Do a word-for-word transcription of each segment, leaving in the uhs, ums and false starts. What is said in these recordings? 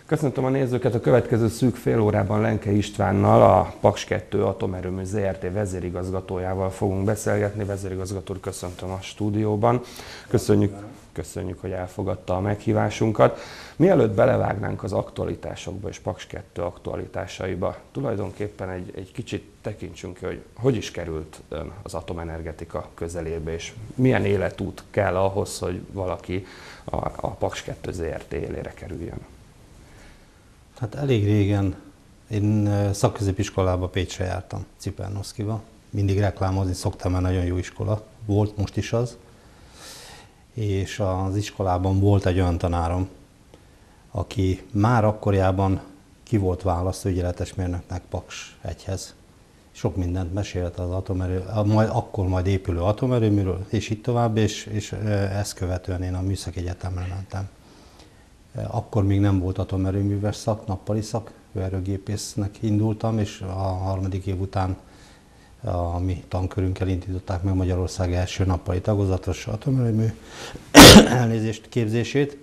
Köszöntöm a nézőket, a következő szűk fél órában Lenke Istvánnal, a Paks kettő Atomerőmű zé er té vezérigazgatójával fogunk beszélgetni. Vezérigazgató úr, köszöntöm a stúdióban. Köszönjük, köszönjük, hogy elfogadta a meghívásunkat. Mielőtt belevágnánk az aktualitásokba és Paks kettő aktualitásaiba, tulajdonképpen egy, egy kicsit tekintsünk ki, hogy hogy is került ön az atomenergetika közelébe, és milyen életút kell ahhoz, hogy valaki a, a Paks kettő zé er té élére kerüljön. Hát elég régen én szakközépiskolába Pécsre jártam, Cipernoszkiba. Mindig reklámozni szoktam, mert nagyon jó iskola volt, most is az. És az iskolában volt egy olyan tanárom, aki már akkorjában ki volt választva ügyeletesmérnöknek Paks egyhez. Sok mindent mesélt az atomerő, majd, akkor majd épülő atomerőműről, és így tovább, és, és ezt követően én a Műszaki Egyetemre mentem. Akkor még nem volt atomerőműves szak, nappali szak, hőerőgépésznek indultam, és a harmadik év után a mi tankörünkkel indították meg Magyarország első nappali tagozatos atomerőmű elnézést képzését.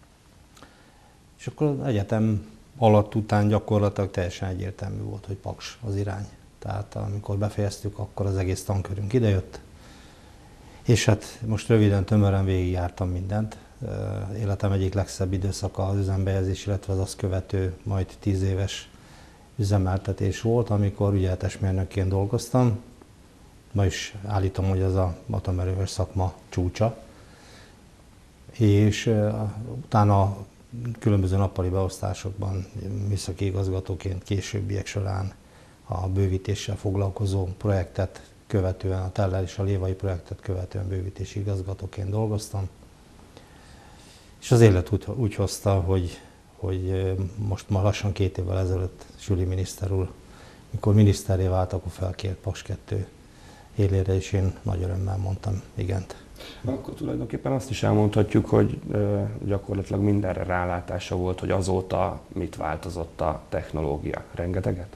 És akkor az egyetem alatt után gyakorlatilag teljesen egyértelmű volt, hogy Paks az irány. Tehát amikor befejeztük, akkor az egész tankörünk idejött. És hát most röviden, tömören végigjártam mindent. Életem egyik legszebb időszaka az üzembehelyezés, illetve az azt követő majd tíz éves üzemeltetés volt, amikor ügyeletesmérnökként dolgoztam. Ma is állítom, hogy ez az atomerőműves szakma csúcsa. És utána különböző nappali beosztásokban műszaki igazgatóként későbbiek során a bővítéssel foglalkozó projektet követően, a Teller és a Lévai projektet követően bővítési igazgatóként dolgoztam. És az élet úgy, úgy hozta, hogy, hogy most már lassan két évvel ezelőtt Süli miniszter úr, mikor miniszterré vált, akkor felkért Paks kettő élére, és én nagy örömmel mondtam igent. Akkor tulajdonképpen azt is elmondhatjuk, hogy gyakorlatilag mindenre rálátása volt, hogy azóta mit változott a technológia. Rengeteget?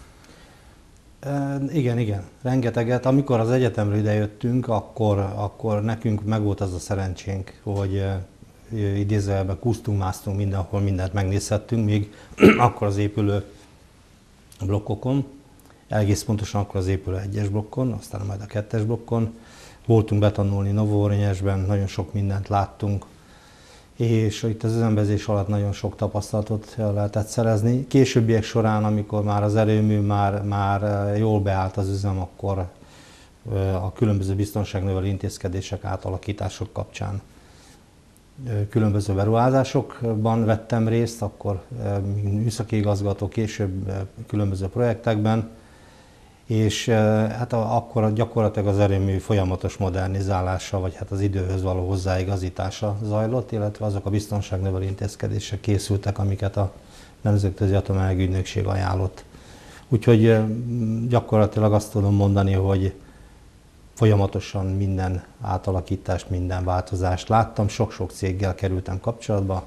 E, igen, igen, rengeteget. Amikor az egyetemről idejöttünk, akkor, akkor nekünk megvolt az a szerencsénk, hogy idézőjelben kúsztunk, másztunk mindenhol, mindent megnézhettünk, még akkor az épülő blokkokon, egész pontosan akkor az épülő egyes blokkon, aztán majd a kettes blokkon. Voltunk betanulni Novooronyesben, nagyon sok mindent láttunk, és itt az üzembehelyezés alatt nagyon sok tapasztalatot lehetett szerezni. Későbbiek során, amikor már az erőmű már, már jól beállt az üzem, akkor a különböző biztonságnövelő intézkedések, átalakítások kapcsán különböző beruházásokban vettem részt, akkor műszaki igazgató, később különböző projektekben, és hát akkor gyakorlatilag az erőmű folyamatos modernizálása, vagy hát az időhöz való hozzáigazítása zajlott, illetve azok a biztonságnövelő intézkedések készültek, amiket a Nemzetközi Atomenergia Ügynökség ajánlott. Úgyhogy gyakorlatilag azt tudom mondani, hogy folyamatosan minden átalakítást, minden változást láttam, sok-sok céggel kerültem kapcsolatba.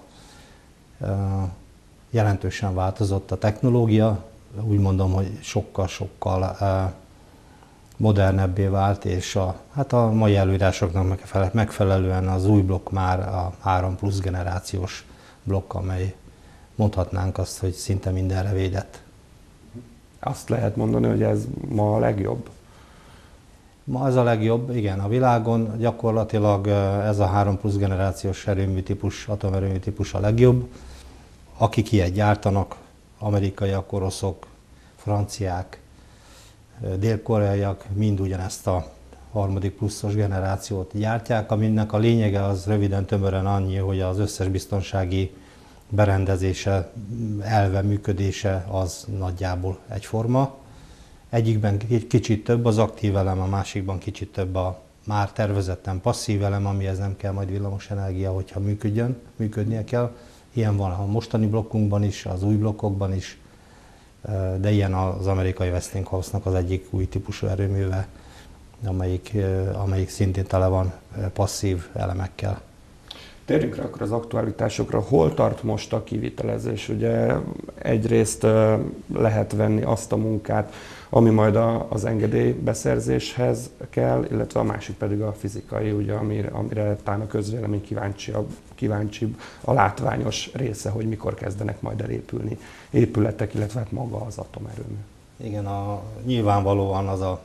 Jelentősen változott a technológia, úgy mondom, hogy sokkal-sokkal modernebbé vált, és a, hát a mai előírásoknak megfelelően az új blokk már a három plusz generációs blokk, amely mondhatnánk azt, hogy szinte mindenre védett. Azt lehet mondani, hogy ez ma a legjobb? Ma ez a legjobb, igen, a világon gyakorlatilag ez a három plusz generációs erőmű típus, atomerőmű típus a legjobb. Akik ilyet gyártanak, amerikaiak, oroszok, franciák, dél-koreaiak mind ugyanezt a harmadik pluszos generációt gyártják, aminek a lényege az röviden tömören annyi, hogy az összes biztonsági berendezése, elve, működése az nagyjából egyforma. Egyikben kicsit több az aktív elem, a másikban kicsit több a már tervezetten passzív elem, amihez nem kell majd villamos energia, hogyha működjön, működnie kell. Ilyen van a mostani blokkunkban is, az új blokkokban is, de ilyen az amerikai Westinghouse-nak az egyik új típusú erőműve, amelyik, amelyik szintén tele van passzív elemekkel. Térjünk rá akkor az aktualitásokra. Hol tart most a kivitelezés? Ugye egyrészt lehet venni azt a munkát, ami majd az engedélybeszerzéshez kell, illetve a másik pedig a fizikai, ugye, amire, amire talán a közvélemény kíváncsi, kíváncsi a látványos része, hogy mikor kezdenek majd elépülni épületek, illetve hát maga az atomerőmű. Igen, a, nyilvánvalóan az a...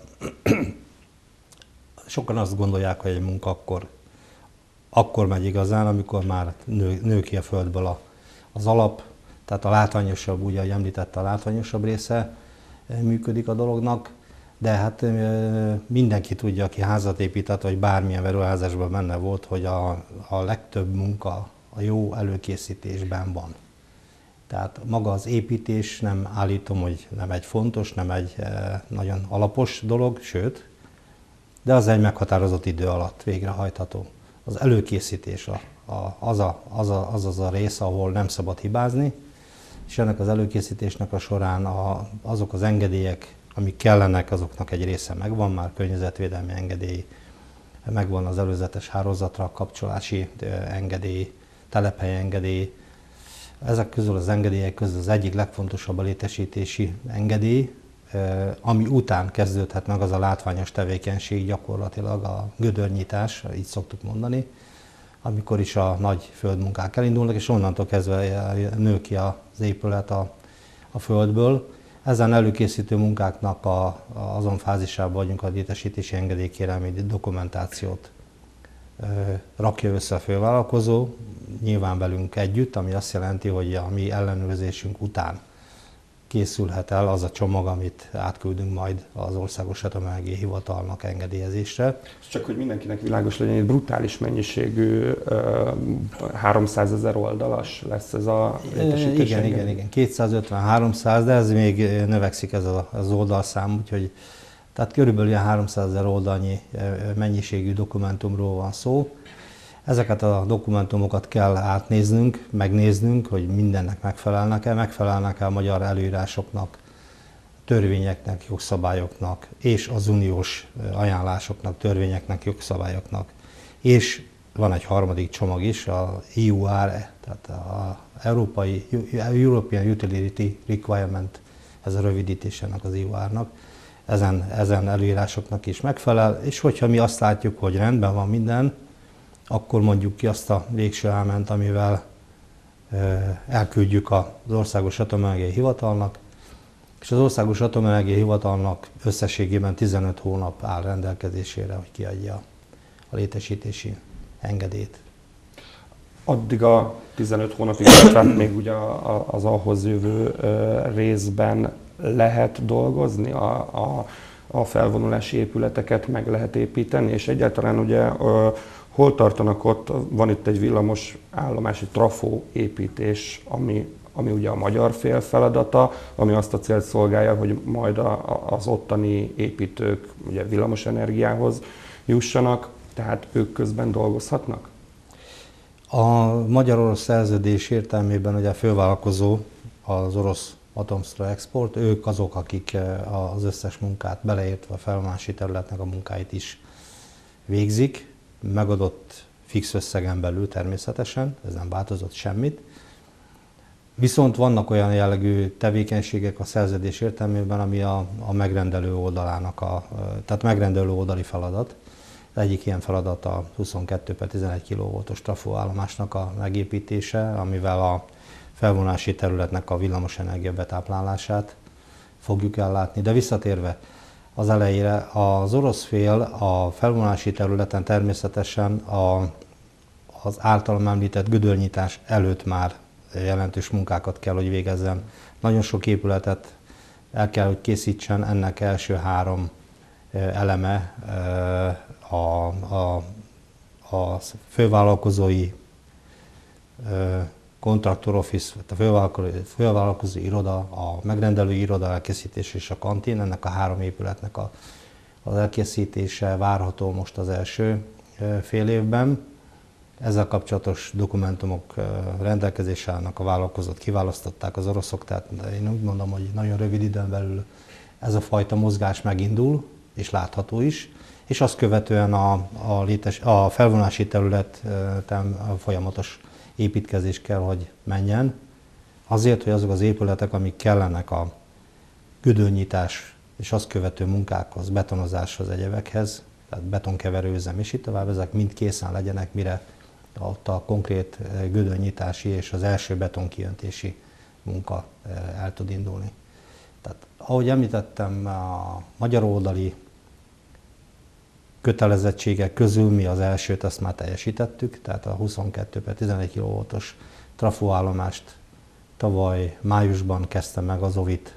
Sokan azt gondolják, hogy egy munka akkor, akkor megy igazán, amikor már nő, nő ki a földből a, az alap, tehát a látványosabb, ugye, ahogy említette, a látványosabb része működik a dolognak, de hát mindenki tudja, aki házat épített, vagy bármilyen beruházásban benne volt, hogy a, a legtöbb munka a jó előkészítésben van. Tehát maga az építés, nem állítom, hogy nem egy fontos, nem egy nagyon alapos dolog, sőt, de az egy meghatározott idő alatt végrehajtható. Az előkészítés a, a, az, a, az, a, az az a rész, ahol nem szabad hibázni, és ennek az előkészítésnek a során a, azok az engedélyek, amik kellenek, azoknak egy része megvan, már környezetvédelmi engedély, megvan az előzetes hálózatra kapcsolási engedély, telephely engedély. Ezek közül az engedélyek közül az egyik legfontosabb a létesítési engedély, ami után kezdődhet meg az a látványos tevékenység, gyakorlatilag a gödörnyitás, így szoktuk mondani, amikor is a nagy földmunkák elindulnak, és onnantól kezdve nő ki az épület a, a földből. Ezen előkészítő munkáknak a, a, azon fázisában vagyunk, a létesítési engedélykérelmi dokumentációt ö, rakja össze a fővállalkozó, nyilván velünk együtt, ami azt jelenti, hogy a mi ellenőrzésünk után készülhet el az a csomag, amit átküldünk majd az Országos Atomenergia Hivatalnak engedélyezésre. Csak hogy mindenkinek világos legyen, egy brutális mennyiségű háromszázezer oldalas lesz ez a létesítési Igen, engedély. igen, igen, kétszázötven-háromszáz, de ez még növekszik ez az oldalszám, úgyhogy tehát körülbelül ilyen háromszázezer oldalnyi mennyiségű dokumentumról van szó. Ezeket a dokumentumokat kell átnéznünk, megnéznünk, hogy mindennek megfelelnek-e, megfelelnek-e a magyar előírásoknak, törvényeknek, jogszabályoknak, és az uniós ajánlásoknak, törvényeknek, jogszabályoknak. És van egy harmadik csomag is, a E U R, tehát az Európai European Utility Requirement, ez a rövidítés ennek az E U R-nak. Ezen, ezen előírásoknak is megfelel, és hogyha mi azt látjuk, hogy rendben van minden, akkor mondjuk ki azt a végső elment, amivel elküldjük az Országos Atomenergia Hivatalnak, és az Országos Atomenergia Hivatalnak összességében tizenöt hónap áll rendelkezésére, hogy kiadja a létesítési engedélyt. Addig a tizenöt hónapig, illetve még ugye az ahhoz jövő részben lehet dolgozni, a, a, a felvonulási épületeket meg lehet építeni, és egyáltalán ugye hol tartanak ott, van itt egy villamos állomás, egy trafó építés, ami, ami ugye a magyar fél feladata, ami azt a célt szolgálja, hogy majd a, az ottani építők ugye villamos energiához jussanak, tehát ők közben dolgozhatnak? A magyar-orosz szerződés értelmében ugye a fővállalkozó az orosz Atomstroy Export, ők azok, akik az összes munkát, beleértve a felvonulási területnek a munkáit is végzik, megadott fix összegen belül természetesen, ez nem változott semmit. Viszont vannak olyan jellegű tevékenységek a szerződés értelmében, ami a, a megrendelő oldalának, a, tehát megrendelő oldali feladat. Az egyik ilyen feladat a huszonkettő per tizenegy kilovoltos trafóállomásnak a megépítése, amivel a felvonulási területnek a villamosenergia betáplálását fogjuk ellátni. De visszatérve az elejére, az orosz fél a felvonulási területen természetesen a, az általam említett gödörnyitás előtt már jelentős munkákat kell, hogy végezzen. Nagyon sok épületet el kell, hogy készítsen, ennek első három eleme a, a, a fővállalkozói contractor office, a fővállalkozói, fővállalkozói iroda, a megrendelői iroda elkészítése és a kantin, ennek a három épületnek a, az elkészítése várható most az első fél évben. Ezzel kapcsolatos dokumentumok rendelkezésre állnak, a vállalkozót kiválasztották az oroszok, tehát én úgy mondom, hogy nagyon rövid időn belül ez a fajta mozgás megindul, és látható is, és azt követően a, a, létes, a felvonási területen folyamatos építkezés kell, hogy menjen. Azért, hogy azok az épületek, amik kellenek a gödörnyitás és azt követő munkákhoz, betonozáshoz, egyebekhez, tehát betonkeverőüzem és így tovább, ezek mind készen legyenek, mire ott a konkrét gödörnyitási és az első betonkijöntési munka el tud indulni. Tehát, ahogy említettem, a magyar oldali kötelezettségek közül mi az elsőt, azt már teljesítettük, tehát a huszonkettő per tizenegy kilovoltos trafóállomást tavaly májusban kezdte meg az Ovit,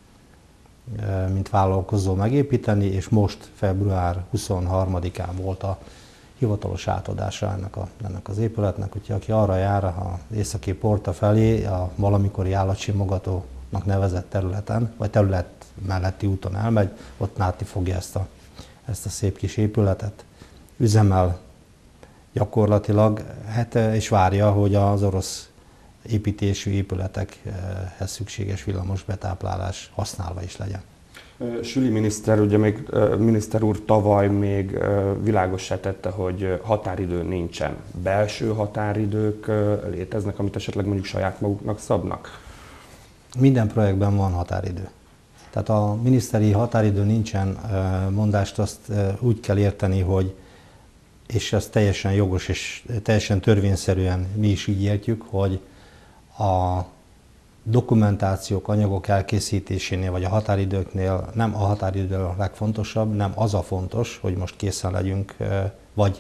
mint vállalkozó megépíteni, és most február huszonharmadikán volt a hivatalos átadása ennek, a, ennek az épületnek, úgyhogy aki arra jár a északi porta felé, a valamikori állatsimogatónak nevezett területen, vagy terület melletti úton elmegy, ott látni fogja ezt a, ezt a szép kis épületet. Üzemel gyakorlatilag, hát, és várja, hogy az orosz építésű épületekhez szükséges villamos betáplálás használva is legyen. Süli miniszter, ugye még miniszter úr tavaly még világossá tette, hogy határidő nincsen. Belső határidők léteznek, amit esetleg mondjuk saját maguknak szabnak? Minden projektben van határidő. Tehát a miniszteri határidő nincsen, mondást azt úgy kell érteni, hogy, és ez teljesen jogos és teljesen törvényszerűen mi is így értjük, hogy a dokumentációk, anyagok elkészítésénél, vagy a határidőknél nem a határidő a legfontosabb, nem az a fontos, hogy most készen legyünk, vagy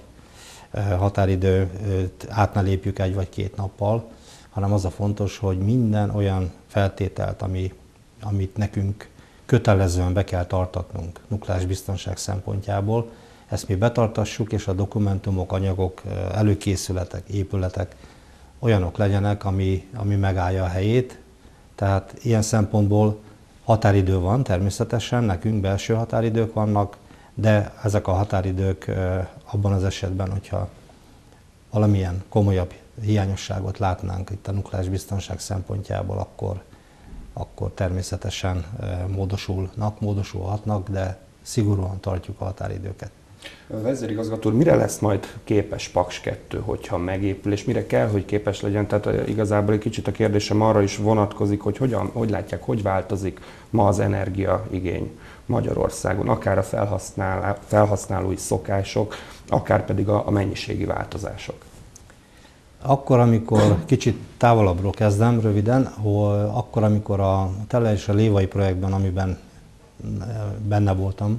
határidőt át ne lépjük egy vagy két nappal, hanem az a fontos, hogy minden olyan feltételt, ami, amit nekünk kötelezően be kell tartatnunk nukleáris biztonság szempontjából, ezt mi betartassuk, és a dokumentumok, anyagok, előkészületek, épületek olyanok legyenek, ami, ami megállja a helyét. Tehát ilyen szempontból határidő van természetesen, nekünk belső határidők vannak, de ezek a határidők abban az esetben, hogyha valamilyen komolyabb hiányosságot látnánk itt a nukleáris biztonság szempontjából, akkor, akkor természetesen módosulnak, módosulhatnak, de szigorúan tartjuk a határidőket. Vezérigazgató úr, mire lesz majd képes Paks kettő, hogyha megépül, és mire kell, hogy képes legyen? Tehát igazából egy kicsit a kérdésem arra is vonatkozik, hogy hogyan, hogy látják, hogy változik ma az energiaigény Magyarországon, akár a felhasználó, felhasználói szokások, akár pedig a, a mennyiségi változások. Akkor, amikor kicsit távolabbról kezdem, röviden, hogy akkor, amikor a Teller és a Lévai projektben, amiben benne voltam,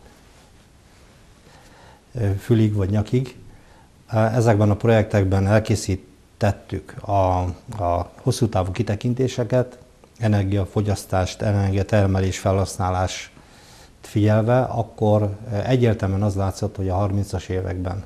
fülig vagy nyakig, ezekben a projektekben elkészítettük a, a hosszú távú kitekintéseket, energiafogyasztást, energiatermelés, felhasználás figyelve, akkor egyértelműen az látszott, hogy a harmincas években,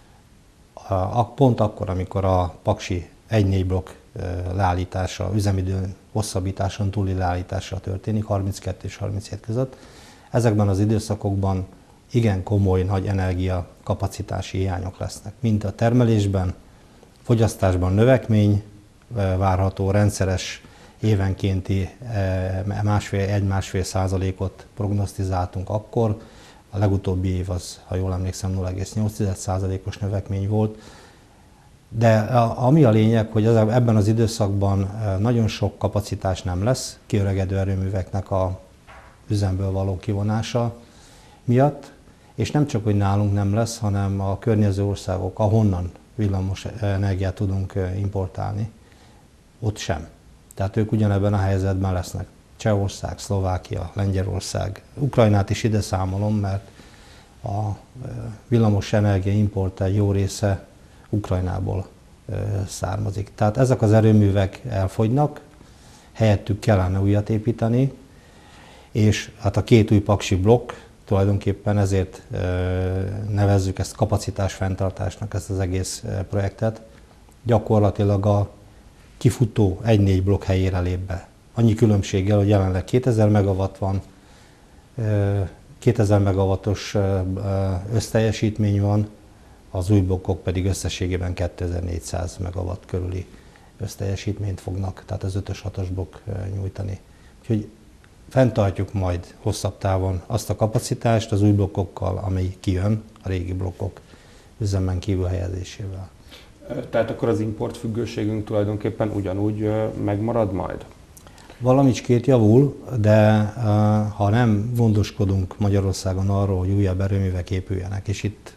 pont akkor, amikor a paksi egy négy blokk leállítása, üzemidő hosszabbításon túli leállítása történik, harminckettő és harminchét között, ezekben az időszakokban igen komoly, nagy energiakapacitási hiányok lesznek. Mind a termelésben, fogyasztásban növekmény várható, rendszeres évenkénti másfél, egy-másfél százalékot prognosztizáltunk akkor. A legutóbbi év az, ha jól emlékszem, nulla egész nyolc százalékos növekmény volt. De ami a lényeg, hogy ebben az időszakban nagyon sok kapacitás nem lesz, kiöregedő erőműveknek a üzemből való kivonása miatt, és nem csak, hogy nálunk nem lesz, hanem a környező országok, ahonnan villamos energiát tudunk importálni, ott sem. Tehát ők ugyanebben a helyzetben lesznek. Csehország, Szlovákia, Lengyelország, Ukrajnát is ide számolom, mert a villamos energia import egy jó része Ukrajnából származik. Tehát ezek az erőművek elfogynak, helyettük kellene újat építeni, és hát a két új paksi blokk, tulajdonképpen ezért nevezzük ezt kapacitásfenntartásnak, ezt az egész projektet, gyakorlatilag a kifutó egy négy blokk helyére lép be. Annyi különbséggel, hogy jelenleg kétezer megawatt van, kétezer megawattos összteljesítmény van, az új blokkok pedig összességében kétezer-négyszáz megawatt körüli összteljesítményt fognak, tehát az ötös hatos blokk nyújtani. Úgyhogy fenntartjuk majd hosszabb távon azt a kapacitást az új blokkokkal, ami kijön a régi blokkok üzemen kívül helyezésével. Tehát akkor az importfüggőségünk tulajdonképpen ugyanúgy megmarad majd? Valamicskét javul, de ha nem gondoskodunk Magyarországon arról, hogy újabb erőművek épüljenek, és itt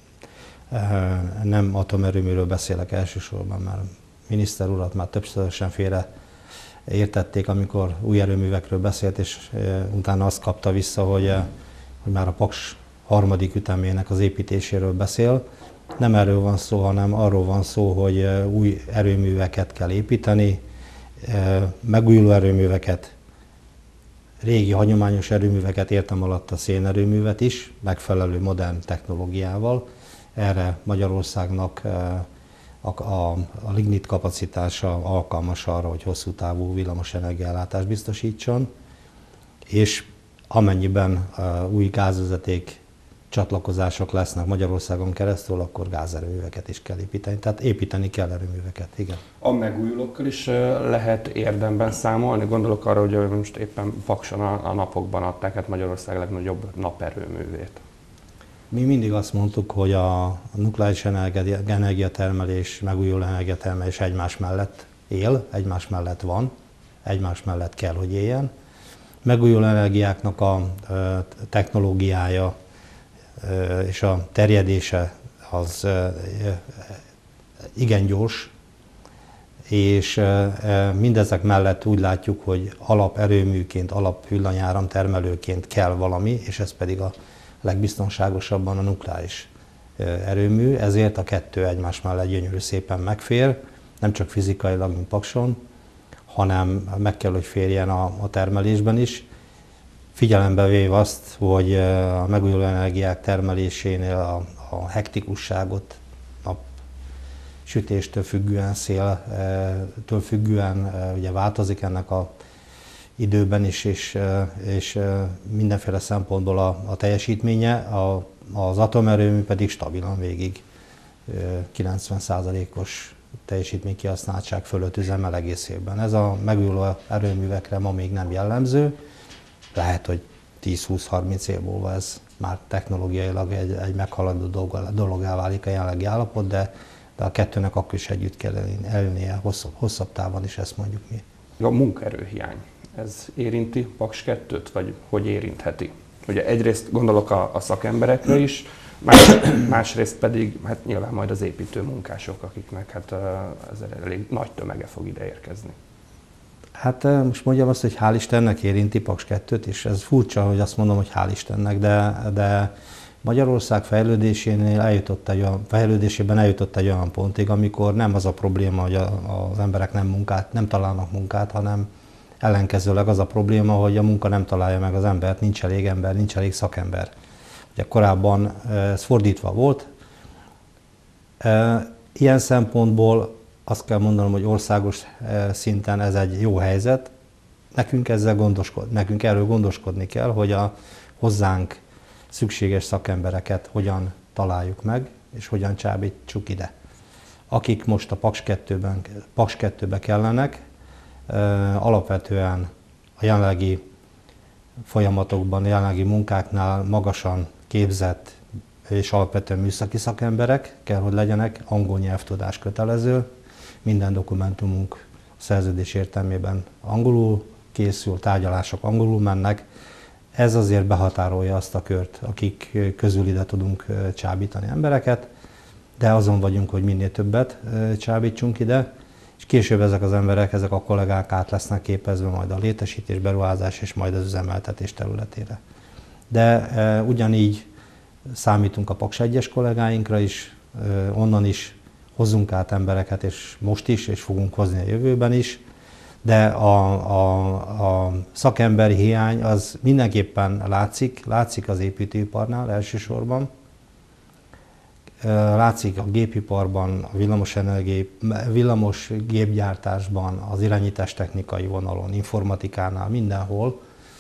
nem atomerőműről beszélek elsősorban, mert a miniszter urat már többszörösen félre értették, amikor új erőművekről beszélt, és utána azt kapta vissza, hogy, hogy már a Paks harmadik ütemének az építéséről beszél. Nem erről van szó, hanem arról van szó, hogy új erőműveket kell építeni, megújuló erőműveket, régi hagyományos erőműveket, értem alatt a szénerőművet is, megfelelő modern technológiával. Erre Magyarországnak a, a, a lignit kapacitása alkalmas arra, hogy hosszú távú villamos energiaellátást biztosítson, és amennyiben új gázvezeték csatlakozások lesznek Magyarországon keresztül, akkor gázerőműveket is kell építeni. Tehát építeni kell erőműveket, igen. A megújulókkal is lehet érdemben számolni? Gondolok arra, hogy most éppen Pakson a, a napokban adták át Magyarország legnagyobb naperőművét. Mi mindig azt mondtuk, hogy a nukleáris energiatermelés, megújuló energiatermelés egymás mellett él, egymás mellett van, egymás mellett kell, hogy éljen. Megújuló energiáknak a technológiája és a terjedése az igen gyors, és mindezek mellett úgy látjuk, hogy alaperőműként, alapvillanyáram termelőként kell valami, és ez pedig a legbiztonságosabban a nukleáris erőmű, ezért a kettő egymás mellett gyönyörű szépen megfér, nem csak fizikailag, mint Pakson, hanem meg kell, hogy férjen a, a termelésben is. Figyelembe véve azt, hogy a megújuló energiák termelésénél a, a hektikusságot, a sütéstől függően, széltől függően ugye változik ennek a időben is, és, és mindenféle szempontból a, a teljesítménye, a, az atomerőmű pedig stabilan végig kilencven százalékos teljesítménykihasználtság fölött üzemel egész évben. Ez a megújuló erőművekre ma még nem jellemző, lehet, hogy tíz-húsz-harminc év múlva ez már technológiailag egy, egy meghaladó dologgá válik a jelenlegi állapot, de, de a kettőnek akkor is együtt kell elérnie hosszabb, hosszabb távon is, ezt mondjuk mi. A munkaerőhiány, ez érinti Paks kettőt, vagy hogy érintheti? Ugye egyrészt gondolok a, a szakemberekre is, más, másrészt pedig hát nyilván majd az építő munkások, akiknek hát ez elég nagy tömege fog ide érkezni. Hát most mondjam azt, hogy hál' Istennek érinti Paks kettőt, és ez furcsa, hogy azt mondom, hogy hál' Istennek, de, de Magyarország fejlődésénél eljutott egy olyan, fejlődésében eljutott egy olyan pontig, amikor nem az a probléma, hogy a, az emberek nem munkát, nem találnak munkát, hanem ellenkezőleg az a probléma, hogy a munka nem találja meg az embert, nincs elég ember, nincs elég szakember. Ugye korábban ez fordítva volt. Ilyen szempontból azt kell mondanom, hogy országos szinten ez egy jó helyzet. Nekünk, ezzel gondoskod, nekünk erről gondoskodni kell, hogy a hozzánk szükséges szakembereket hogyan találjuk meg, és hogyan csábítsuk ide. Akik most a Paks kettőben, Paks kettőbe kellenek, alapvetően a jelenlegi folyamatokban, a jelenlegi munkáknál magasan képzett és alapvetően műszaki szakemberek kell, hogy legyenek, angol nyelvtudás kötelező, minden dokumentumunk szerződés értelmében angolul készül, tárgyalások angolul mennek. Ez azért behatárolja azt a kört, akik közül ide tudunk csábítani embereket, de azon vagyunk, hogy minél többet csábítsunk ide, és később ezek az emberek, ezek a kollégák át lesznek képezve majd a létesítés, beruházás és majd az üzemeltetés területére. De e, ugyanígy számítunk a Paks egyes kollégáinkra is, e, onnan is hozzunk át embereket, és most is, és fogunk hozni a jövőben is, de a, a, a szakemberi hiány az mindenképpen látszik, látszik az építőiparnál elsősorban, látszik a gépiparban, a villamos, villamos gépgyártásban, az irányítás technikai vonalon, informatikánál, mindenhol.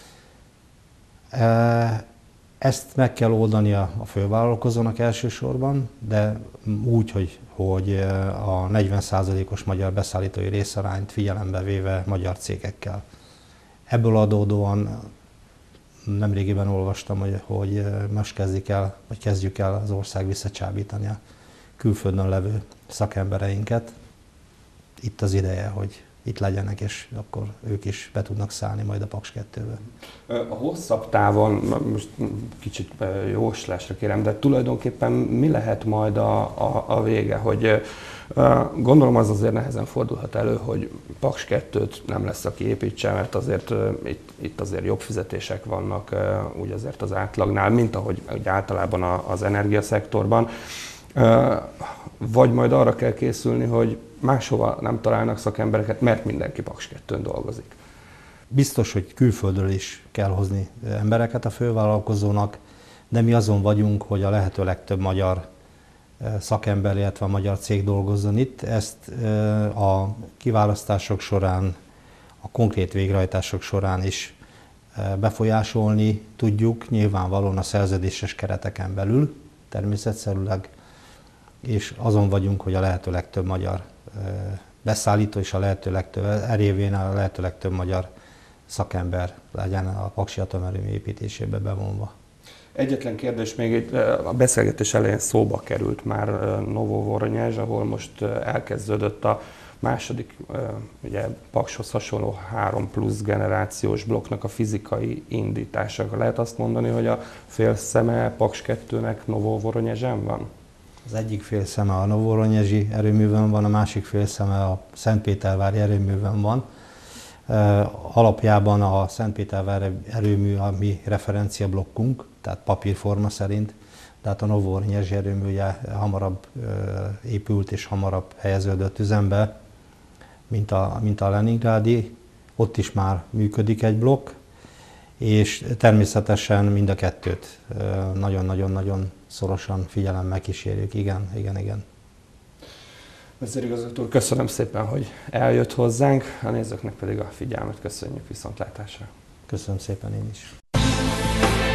Ezt meg kell oldania a fővállalkozónak elsősorban, de úgy, hogy, hogy a negyven százalékos magyar beszállítói részarányt figyelembe véve magyar cégekkel. Ebből adódóan nemrégiben olvastam, hogy, hogy most kezdik el, vagy kezdjük el az ország visszacsábítani a külföldön levő szakembereinket. Itt az ideje, hogy itt legyenek, és akkor ők is be tudnak szállni majd a Paks kettőbe. A hosszabb távon, most kicsit jóslásra kérem, de tulajdonképpen mi lehet majd a, a, a vége, hogy gondolom az azért nehezen fordulhat elő, hogy Paks kettőt nem lesz, aki építse, mert azért itt, itt azért jobb fizetések vannak úgy azért az átlagnál, mint ahogy úgy általában az energiaszektorban. Vagy majd arra kell készülni, hogy máshova nem találnak szakembereket, mert mindenki Paks kettőn dolgozik. Biztos, hogy külföldről is kell hozni embereket a fővállalkozónak, de mi azon vagyunk, hogy a lehető legtöbb magyar szakember, illetve a magyar cég dolgozzon itt. Ezt a kiválasztások során, a konkrét végrehajtások során is befolyásolni tudjuk, nyilvánvalóan a szerződéses kereteken belül, természetszerűleg, és azon vagyunk, hogy a lehető legtöbb magyar beszállító és a lehető legtöbb, erévén a lehető legtöbb magyar szakember legyen a paksi atomerőmű építésébe bevonva. Egyetlen kérdés még itt a beszélgetés elején szóba került már Novovoronyezs, ahol most elkezdődött a második, ugye Pakshoz hasonló három plusz generációs blokknak a fizikai indítása. Lehet azt mondani, hogy a félszeme Paks kettőnek Novovoronyezsen van? Az egyik félszeme a novovoronyezsi erőművön van, a másik félszeme a Szentpétervári erőművön van. Alapjában a Szentpétervári erőmű a mi referenciablokkunk, tehát papírforma szerint, tehát a novovoronyezsi erőmű ugye hamarabb épült és hamarabb helyeződött üzembe, mint a, mint a leningrádi. Ott is már működik egy blokk, és természetesen mind a kettőt nagyon-nagyon-nagyon szorosan figyelemmel kísérjük. Igen, igen, igen. Vezérigazgató úr, köszönöm szépen, hogy eljött hozzánk, a nézőknek pedig a figyelmet köszönjük, viszontlátásra. Köszönöm szépen én is.